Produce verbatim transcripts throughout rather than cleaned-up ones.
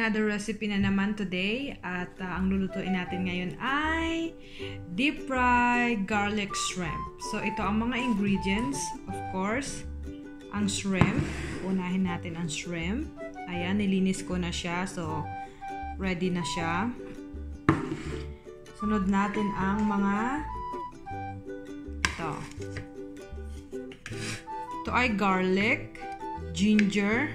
another recipe na naman today at uh, ang lulutuin natin ngayon ay deep fried garlic shrimp. So ito ang mga ingredients, of course, ang shrimp. Unahin natin ang shrimp. Ayan, nilinis ko na siya, so ready na siya. Sunod natin ang mga ito. Ito ay garlic, ginger,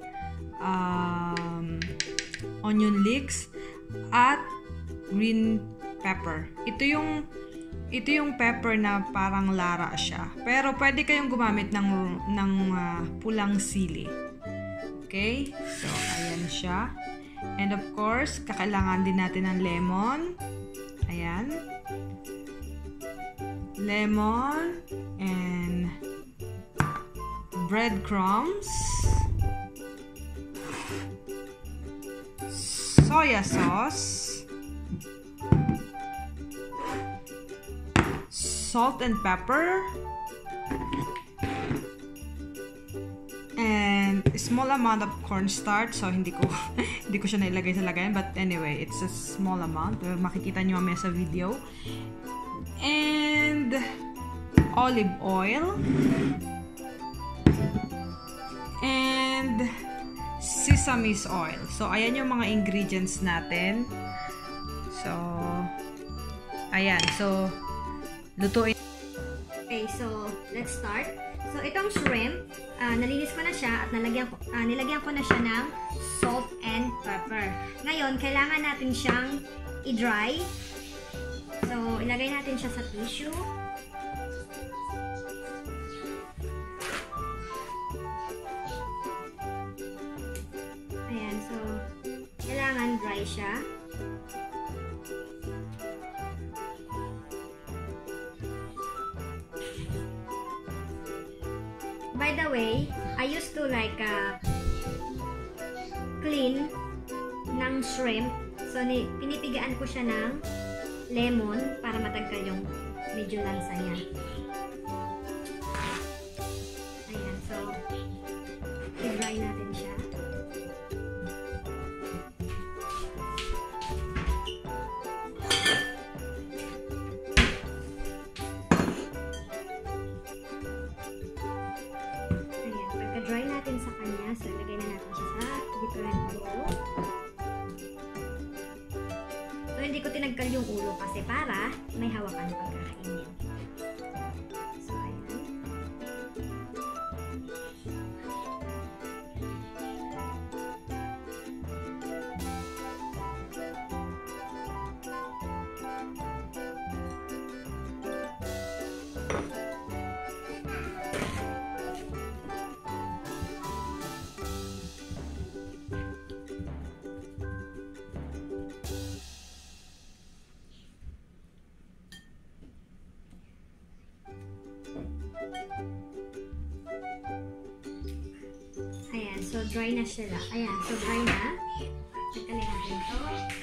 um, onion leeks, at green pepper. Ito yung ito yung pepper na parang lara siya. Pero pwede kayong gumamit ng ng uh, pulang sili. Okay? So ayan siya. And of course, kakailangan din natin ng lemon. Ayan. Lemon and breadcrumbs. Soya sauce, salt and pepper, and a small amount of cornstarch. So hindi ko hindi ko siya nailagay sa lagayan, but anyway, it's a small amount. Makikita niyo mamaya sa video. And olive oil and sesame oil. So, ayan yung mga ingredients natin. So, ayan. So, lutuin. Okay, so, let's start. So, itong shrimp, uh, nalinis ko na siya at nalagyan ko, uh, nilagyan ko na siya ng salt and pepper. Ngayon, kailangan natin siyang i-dry. So, ilagay natin siya sa tissue. Ayan, so, kailangan dry siya. By the way, I used to like uh, clean ng shrimp. So, ni pinipigaan ko siya ng lemon para matagkal yung medyo lansa niya. Ayan, so, i-dry natin siya. Dry natin sa kanya. So, ilagay na natin siya sa different bowl. So, hindi ko tinagkal yung ulo kasi para may hawakan pagkakainin. So, ayan. Ayan, so dry na siya. Ayan, so dry na. Tagkalin natin ito.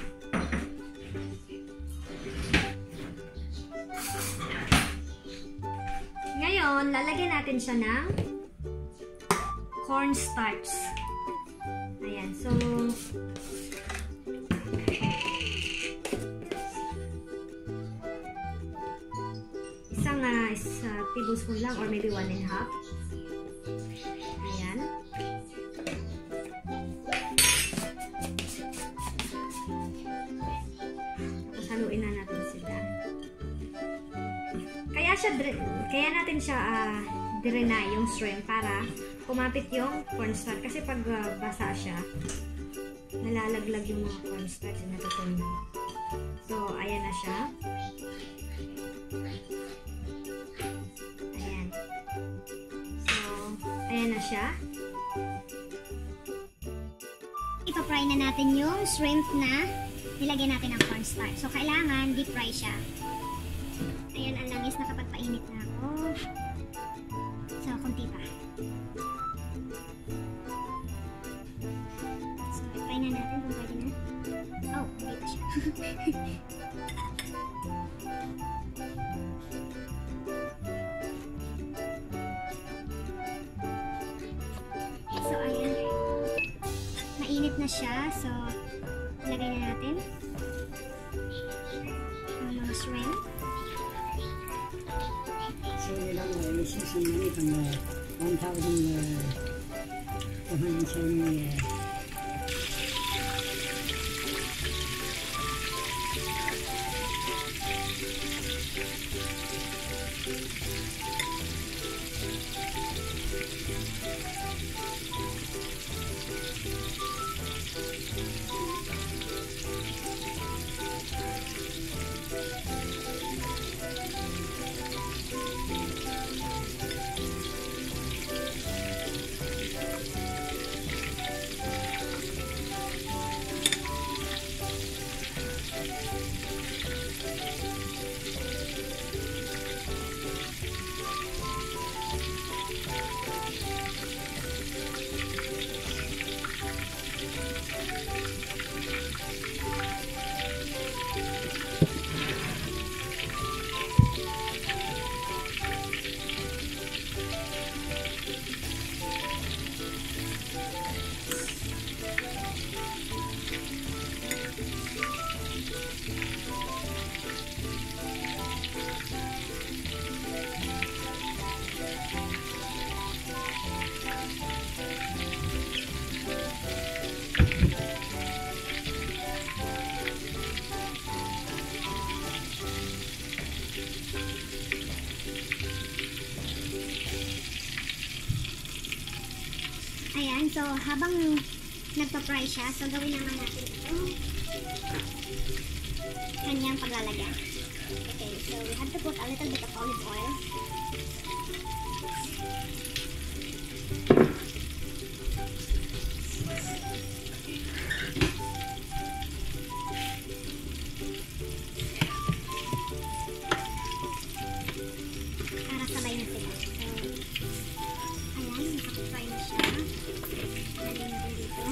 Ngayon, lalagyan natin siya ng cornstarch. Ayan, so isang uh, is, uh, tablespoon lang or maybe one and a half. Ayan. Tapos haluin na natin sila. Kaya siya, kaya natin siya uh, drenay yung shrimp para kumapit yung cornstarch. Kasi pag uh, basa siya, nalalaglag yung mga cornstarch na natutunan. So, ayan na siya. Ayan. So, ayan na siya. Ipa-fry na natin yung shrimp na nilagyan natin ng cornstarch. So, kailangan deep fry siya. Ayan, ang langis, nakapagpainit na ako. So, kunti pa. So, i-fry na natin kung pwede na. Oh, hindi pa siya. So, ayan. Mainit na siya. So, ilagay na natin ang mga shrimp. So, yun lang, uh, season na itong uh, one thousand two hundred seventy uh, Ayan, so habang nagpa-fry siya, so gawin naman natin ito kanyang paglalagyan. Okay, so we have to put a little bit of olive oil. Para sabay na sila. So, ayan, nakapag-fry na siya. Lagyan natin dito.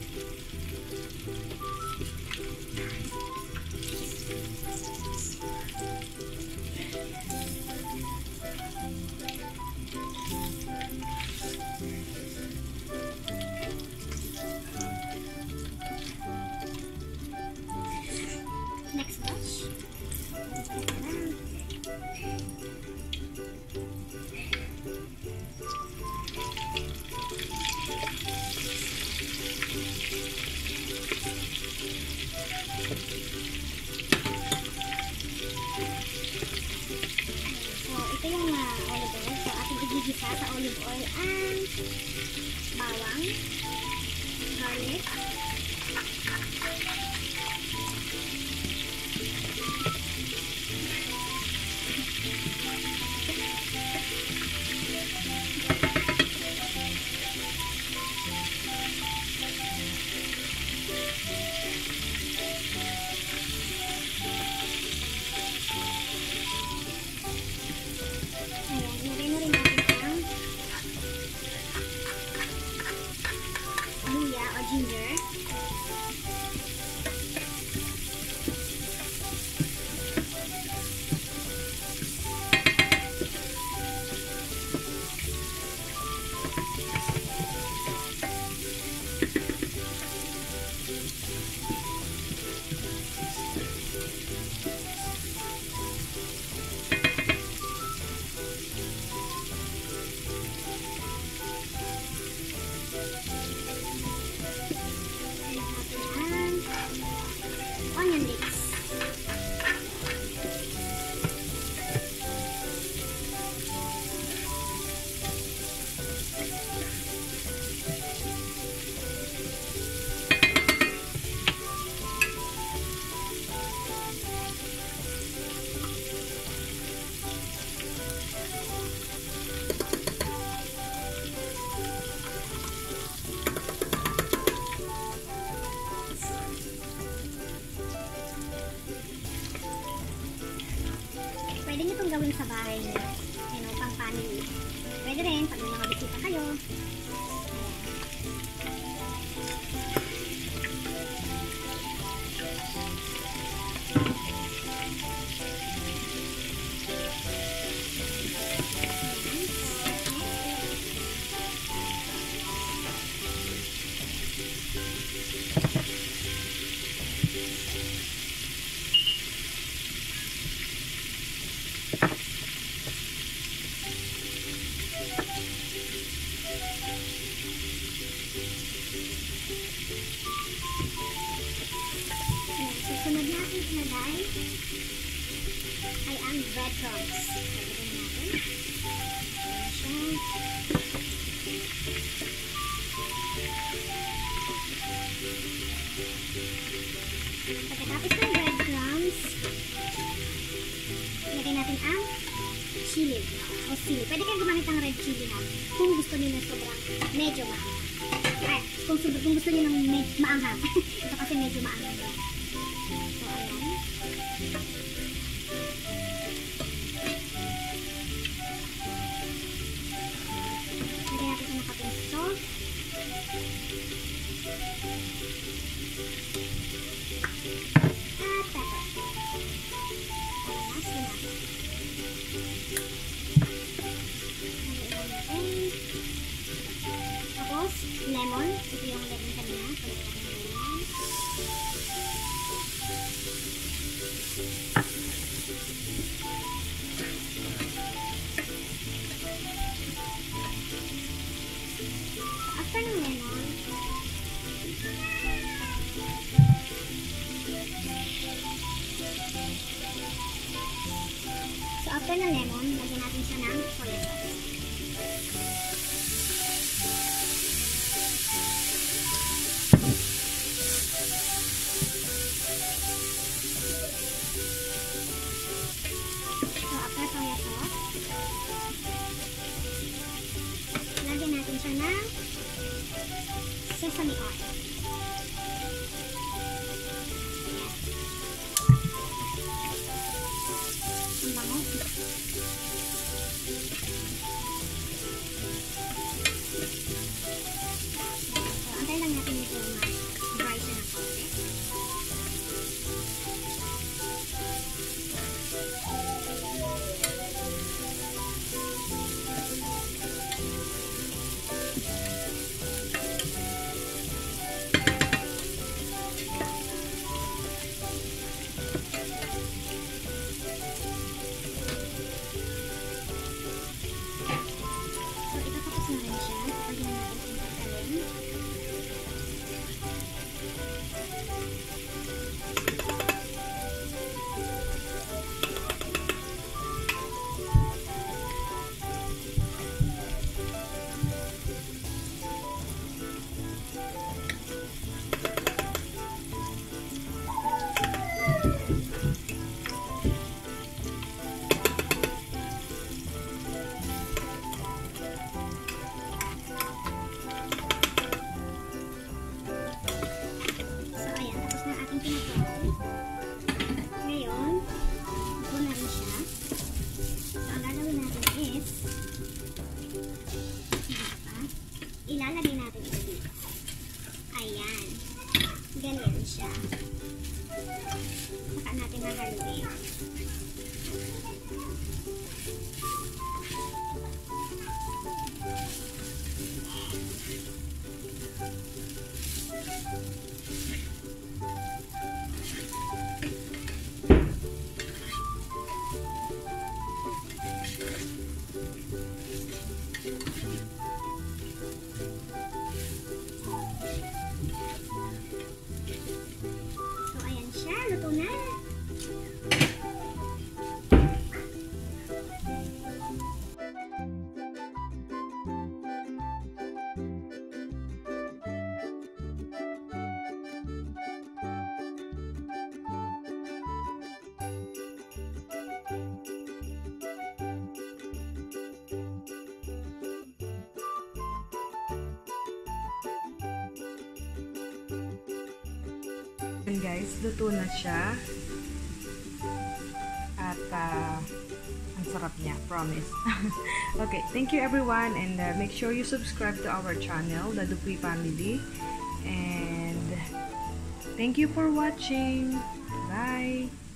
Next batch. So, ito yung uh, olive oil. So, ating igigisa sa olive oil ang bawang, garlic, ayan, ilagay na rin natin ang luya o ginger. Onion leeks. Pwede nyo itong gawin sa bahay nyo. You know, pang family. Pwede rin pag may mga bisita kayo. ay ang breadcrumbs. Lagyan natin. Ayan siya. Pagkatapos ng breadcrumbs, lagyan natin ang chili o sili. Pwede kayong gumamit ng red chili na kung gusto niyo na sobrang medyo maanghang. Ay, kung, kung gusto niyo ng med maanghang. Ito kasi medyo maanghang. So, ayan. Lagyan natin sa nakaping salt. At pepper. Para mas lumasa. Tapos, lemon. Ito yung lemon kanina. Pagkat ng lemon. So, after ng lemon, so after ng lemon, lagyan natin siya ng soy sauce. Lagyan natin siya ng sesame oil. Ayan. Ang bango. So, antay lang natin ito ma-dry siya ng konti. Ilalagay natin ito dito. Ayan. Ganyan siya. Saka natin hahaluin. Luto na. And guys, luto na siya. At uh, ang sarap niya, promise. Okay, thank you everyone, and uh, make sure you subscribe to our channel, The Dupuy Family. And thank you for watching. Bye!